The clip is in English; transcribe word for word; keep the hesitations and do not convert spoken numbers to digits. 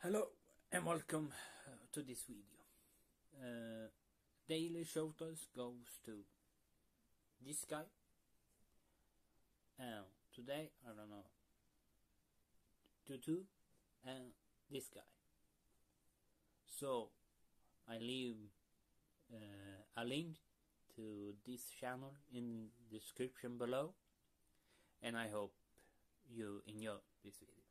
Hello and welcome uh, to this video. Uh, daily shoutouts goes to this guy, and today I don't know, Tutu and this guy. So I leave uh, a link to this channel in the description below, and I hope you enjoy this video.